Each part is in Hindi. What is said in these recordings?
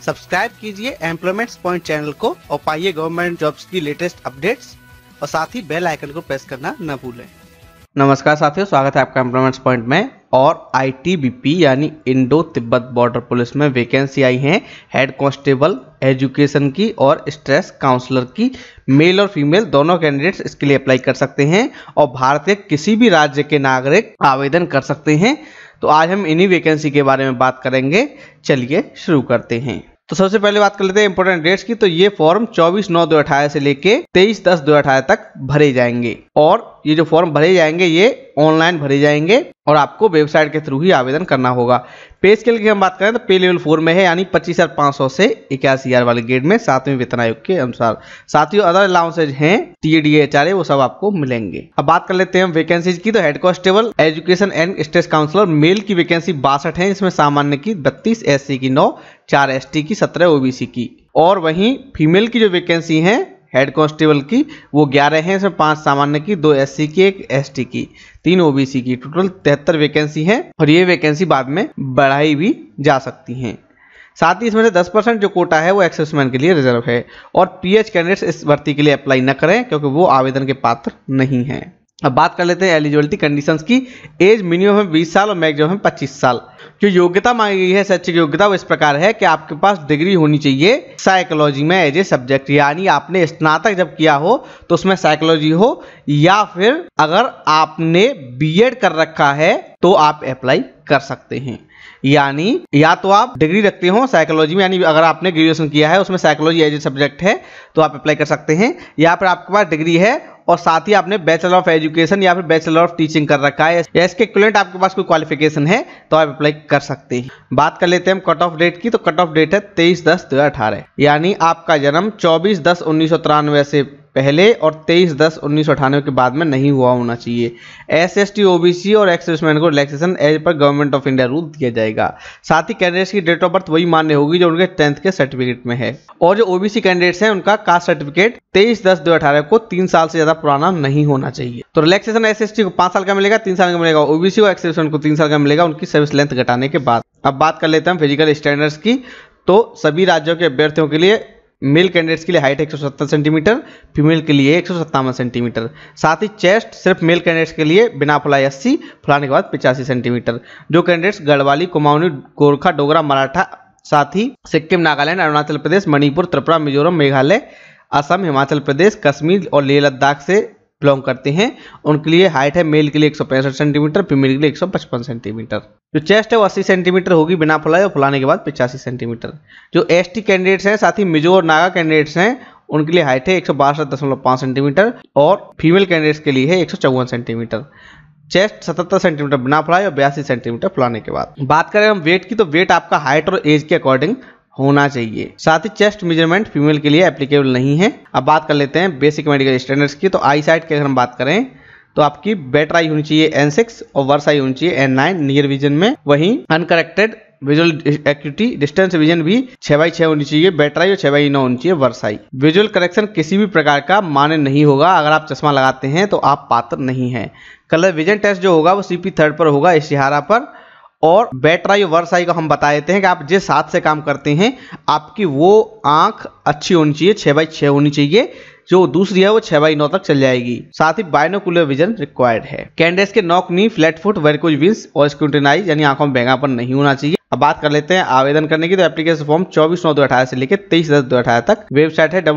सब्सक्राइब कीजिए एम्प्लॉयमेंट्स पॉइंट चैनल को और पाइए गवर्नमेंट जॉब्स की लेटेस्ट अपडेट्स और साथ ही बेल आइकन को प्रेस करना न भूलें। नमस्कार साथियों, स्वागत है आपका एम्प्लॉयमेंट्स पॉइंट में। और ITBP यानी इंडो तिब्बत बॉर्डर पुलिस में वैकेंसी आई है हेड कांस्टेबल एजुकेशन की और स्ट्रेस काउंसलर की। मेल और फीमेल दोनों कैंडिडेट्स इसके लिए अप्लाई कर सकते हैं और भारत के किसी भी राज्य के नागरिक आवेदन कर सकते हैं। तो आज हम इन्हीं वैकेंसी के बारे में बात करेंगे। चलिए शुरू करते हैं। तो सबसे पहले बात कर लेते हैं इंपोर्टेंट डेट्स की। तो ये फॉर्म 24/9/2018 से लेके 23/10/2018 तक भरे जाएंगे और ये जो फॉर्म भरे जाएंगे ये ऑनलाइन भरे जाएंगे और आपको वेबसाइट के थ्रू ही आवेदन करना होगा। पे स्केल की हम बात करें तो पे लेवल 4 में है, यानी 25,500 से 81,000 वाले ग्रेड में 7वें वेतन आयोग के अनुसार। साथ ही अदर अलाउंसेज हैं TADA HRA वो सब आपको मिलेंगे। अब बात कर लेते हैं हम वैकेंसीज की। तो head constable education and stress counsellor male की वैकेंसी 62 है, इसमें सामान्य की 32, SC की 9, 4 ST की, 17 OBC की। और वहीं फीमेल की जो वैकेंसी है हेड कांस्टेबल की वो 11 है, इसमें 5 सामान्य की, 2 SC की, 1 ST की, 3 OBC की। टोटल 73 वैकेंसी है और ये वैकेंसी बाद में बढ़ाई भी जा सकती हैं। साथ ही इसमें से 10% जो कोटा है वो एक्सेसमैन के लिए रिजर्व है और PH कैंडिडेट्स इस भर्ती के लिए अप्लाई न करें क्योंकि वो आवेदन के पात्र नहीं हैं। अब बात कर लेते हैं एलिजिबिलिटी कंडीशंस की। एज मिनिमम है 20 साल और मैक्सिमम है 25 साल। जो योग्यता मांगी गई है शैक्षिक योग्यता वो इस प्रकार है कि आपके पास डिग्री होनी चाहिए साइकोलॉजी में एज ए सब्जेक्ट, यानी आपने स्नातक जब किया हो तो उसमें साइकोलॉजी हो, या फिर अगर आपने BEd कर रखा है तो आप अप्लाई कर सकते हैं। यानी या तो आप डिग्री रखते हो साइकोलॉजी में, यानी अगर आपने ग्रेजुएशन किया है उसमें साइकोलॉजी एज ए सब्जेक्ट है तो आप अप्लाई कर सकते हैं, या फिर आपके पास डिग्री है और साथ ही आपने बैचलर ऑफ एजुकेशन या फिर बैचलर ऑफ टीचिंग कर रखा है या इसके इक्विवेलेंट आपके पास कोई क्वालिफिकेशन है तो आप अप्लाई कर सकते हैं। बात कर लेते हैं हम कट ऑफ डेट की। तो कट ऑफ डेट है 23/10/2018, यानी आपका जन्म 24/10/1993 से पहले और 23/10/1998 के बाद में नहीं हुआ होना चाहिए। SST OBC और एक्स सर्विसमैन को रिलैक्सेशन एज पर गवर्नमेंट ऑफ इंडिया रूल दिया जाएगा। साथ ही कैंडिडेट्स की डेट ऑफ बर्थ वही मान्य होगी जो उनके 10th के सर्टिफिकेट में है। और जो OBC कैंडिडेट्स हैं उनका कास्ट सर्टिफिकेट 23/10/2018 को 3 साल से ज्यादा पुराना नहीं होना चाहिए। तो रिलैक्सेशन SST को 5 साल का मिलेगा, 3 साल का मिलेगा। OBC और एक्स सर्विसमैन को 3 साल का मिलेगा उनकी सर्विस लेंथ घटाने के बाद। अब बात कर लेते हैं फिजिकल स्टैंडर्ड्स की। तो सभी राज्यों के अभ्यर्थियों के लिए मेल कैंडिडेट्स के लिए हाइट 170 सेंटीमीटर, फीमेल के लिए 157 सेंटीमीटर। साथ ही चेस्ट सिर्फ मेल कैंडिडेट्स के लिए बिना फुलाई 80, फुलाने के बाद 85 सेंटीमीटर। जो कैंडिडेट्स गढ़वाली, कुमाऊनी, गोरखा, डोगरा, मराठा, साथ ही सिक्किम, नागालैंड, अरुणाचल प्रदेश, मणिपुर, त्रिपुरा, मिजोरम, मेघालय, असम, हिमाचल प्रदेश, कश्मीर और लेह लद्दाख से बिलोंग करते हैं उनके लिए हाइट है मेल के लिए 165 सेंटीमीटर, फीमेल के लिए 155 सेंटीमीटर। जो चेस्ट है वो 80 सेंटीमीटर होगी बिना फुलाए और फुलाने के बाद 85 सेंटीमीटर। जो ST कैंडिडेट्स हैं साथ ही मिजो और नागा कैंडिडेट्स हैं उनके लिए हाइट है 162.5 सेंटीमीटर और फीमेल कैंडिडेट्स के लिए है 154 सेंटीमीटर। चेस्ट 77 सेंटीमीटर बिना फुलाए और 82 सेंटीमीटर फुलाने के बाद। बात करें हम वेट की, तो वेट आपका हाइट और एज के अकॉर्डिंग होना चाहिए। साथ ही चेस्ट मेजरमेंट फीमेल के लिए एप्लीकेबल नहीं है। अब बात कर लेते हैं बेसिक मेडिकल स्टैंडर्ड्स की। तो आई साइट की अगर हम बात करें तो आपकी बेटर आई होनी चाहिए N6 और वर्स आई होनी चाहिए N9 नियर विजन में। वहीं uncorrected visual acuity distance vision भी 6/6 होनी चाहिए बेटर आई और 6/9 होनी चाहिए वर्स आई। विजुअल करेक्शन किसी भी प्रकार का मान्य नहीं होगा, अगर आप चश्मा लगाते हैं तो आप पात्र नहीं है। कलर विजन टेस्ट जो होगा वो CP 3rd पर होगा, इश्तिहारा पर। और बेटर आई वर्स आई को हम बता देते हैं कि आप जिस हाथ से काम करते हैं आपकी वो आंख अच्छी होनी चाहिए, 6/6 होनी चाहिए। जो दूसरी है वो 6/9 तक चल जाएगी। साथ ही बायनोकुलर विजन रिक्वायर्ड है। कैंडिडेट्स के knock, knee, flat foot, varicose veins और स्क्रूटिनाइज यानी आंखों में बेंगापन नहीं होना चाहिए। अब बात कर लेते हैं आवेदन करने की। तो एप्लीकेशन फॉर्म 24/9/2018 से लेकर 23/10/2018 तक। वेबसाइट है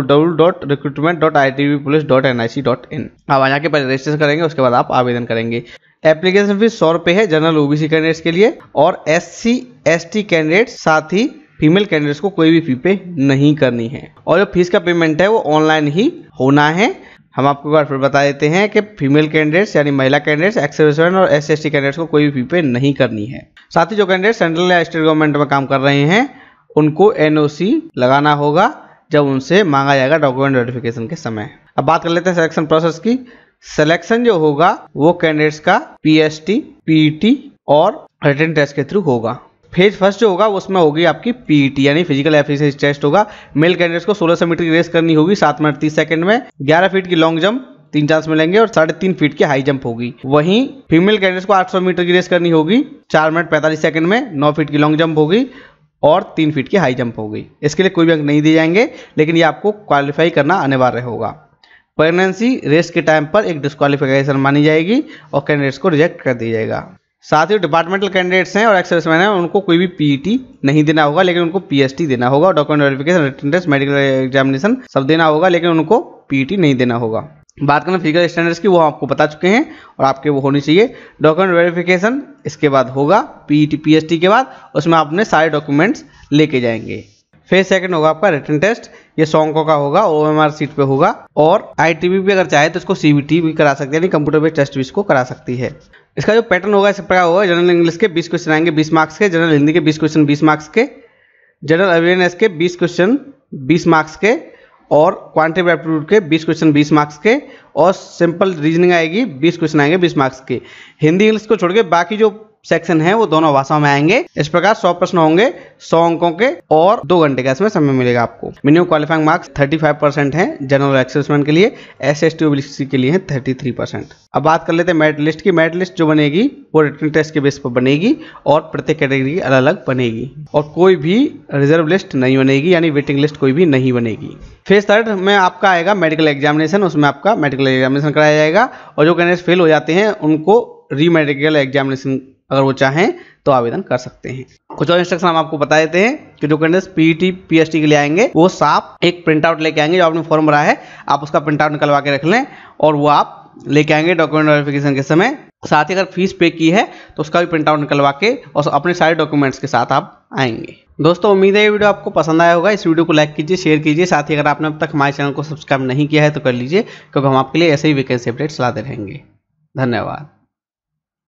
www.recruitment.itbpolice.nic.in। अब यहाँ के पहले रजिस्ट्रेशन करेंगे उसके बाद आप आवेदन करेंगे। एप्लीकेशन फीस 100 रुपये है जनरल OBC कैंडिडेट्स के लिए और SC ST कैंडिडेट्स साथ ही फीमेल कैंडिडेट्स को कोई भी फी पे नहीं करनी है। और जो फीस का पेमेंट है वो ऑनलाइन ही होना है। हम आपको एक बार फिर बता देते हैं कि फीमेल कैंडिडेट्स यानी महिला कैंडिडेट्स, एक्स सर्विसमैन और SC ST कैंडिडेट्स को कोई भी फी पे नहीं करनी है। साथ ही जो कैंडिडेट सेंट्रल या स्टेट गवर्नमेंट में काम कर रहे हैं उनको NOC लगाना होगा जब उनसे मांगा जाएगा डॉक्यूमेंट वेरिफिकेशन के समय। अब बात कर लेते हैं सिलेक्शन प्रोसेस की। सिलेक्शन जो होगा वो कैंडिडेट्स का PST, PET और रिटन टेस्ट के थ्रू होगा। फेज फर्स्ट जो होगा उसमें होगी आपकी PET यानी फिजिकल एफिशिएंसी टेस्ट होगा। मेल कैंडिडेट्स को 1600 मीटर की रेस करनी होगी 7 मिनट 30 सेकंड में, 11 फीट की लॉन्ग जंप 3 चांस मिलेंगे और 3.5 फीट की हाई जंप होगी। वहीं फीमेल कैंडिडेट्स को 800 मीटर की रेस करनी होगी 4 मिनट 45 सेकंड में, 9 फीट की लॉन्ग जंप होगी और 3 फीट की हाई जंप हो गई। इसके लिए कोई भी अंक नहीं दिए जाएंगे, लेकिन ये आपको क्वालिफाई करना अनिवार्य होगा। प्रेगनेंसी रेस के टाइम पर एक डिस्क्वालिफिकेशन मानी जाएगी और कैंडिडेट्स को रिजेक्ट कर दिया जाएगा। साथ ही डिपार्टमेंटल कैंडिडेट्स हैं और एक्स सर्विसमैन हैं, उनको कोई भी पीईटी नहीं देना होगा, लेकिन उनको पीएसटी देना होगा। Document verification, written test, medical examination सब देना होगा, लेकिन उनको पीईटी नहीं देना होगा। बात करना फिजिकल स्टैंडर्ड्स की, वो आपको बता चुके हैं और आपके वो होनी चाहिए। डॉक्यूमेंट वेरिफिकेशन इसके बाद होगा, पीईटी पीएसटी के बाद उसमें आप अपने सारे डॉक्यूमेंट्स लेके जाएंगे। फेज सेकंड होगा आपका रिटन टेस्ट, ये 100 अंकों का होगा, ओएमआर सीट पे होगा। और आईटीबी भी अगर चाहे तो इसको सीबीटी भी करा सकते हैं, यानी कंप्यूटर बेस्ड टेस्ट भी इसको करा सकती है। इसका जो पैटर्न होगा इस प्रकार होगा, जनरल इंग्लिश के 20 क्वेश्चन आएंगे 20 मार्क्स के, जनरल हिंदी के 20 क्वेश्चन 20 मार्क्स के, जनरल अवेयरनेस के 20 क्वेश्चन 20 मार्क्स के, और क्वांटिटेटिव एप्टीट्यूड के 20 क्वेश्चन 20 मार्क्स के, और सिंपल रीजनिंग आएगी 20 क्वेश्चन आएंगे 20 मार्क्स के। हिंदी इंग्लिश को छोड़ के बाकी जो सेक्शन है वो दोनों भाषाओं में आएंगे। इस प्रकार 100 प्रश्न होंगे 100 अंकों के, और 2 घंटे का इसमें समय मिलेगा आपको। मिनिमम क्वालिफाइंग मार्क्स 35% हैं जनरल एक्सेसमेंट के लिए, एसएसटी ओबीसी के लिए है 33%। अब बात कर लेते हैं मेरिट लिस्ट की। मेरिट लिस्ट जो बनेगी वो रिटन टेस्ट के बेस पर बनेगी और प्रत्येक कैटेगरी की अलग अलग बनेगी, और कोई भी रिजर्व लिस्ट नहीं बनेगी, यानी वेटिंग लिस्ट कोई भी नहीं बनेगी। फेज थर्ड में आपका आएगा मेडिकल एग्जामिनेशन, उसमें आपका मेडिकल एग्जामिनेशन कराया जाएगा, और जो कैंडिडेट्स फेल हो जाते हैं उनको री मेडिकल एग्जामिनेशन अगर वो चाहें तो आवेदन कर सकते हैं। कुछ और इंस्ट्रक्शन हम आपको बता देते हैं कि जो कैंडिडेट्स पीईटी पीएसटी के लिए आएंगे वो साफ एक प्रिंट आउट लेके आएंगे। जो आपने फॉर्म भरा है आप उसका प्रिंट आउट निकलवा के रख लें, और वो आप लेके आएंगे डॉक्यूमेंट वेरिफिकेशन के समय। साथ ही अगर फीस पे की है तो उसका भी प्रिंट आउट निकलवा के और अपने सारे डॉक्यूमेंट्स के साथ आप आएंगे। दोस्तों उम्मीद है ये वीडियो आपको पसंद आया होगा। इस वीडियो को लाइक कीजिए, शेयर कीजिए। साथ ही अगर आपने अब तक हमारे चैनल को सब्सक्राइब नहीं किया है तो कर लीजिए, क्योंकि हम आपके लिए ऐसे ही वैकेंसी अपडेट्स लाते रहेंगे। धन्यवाद।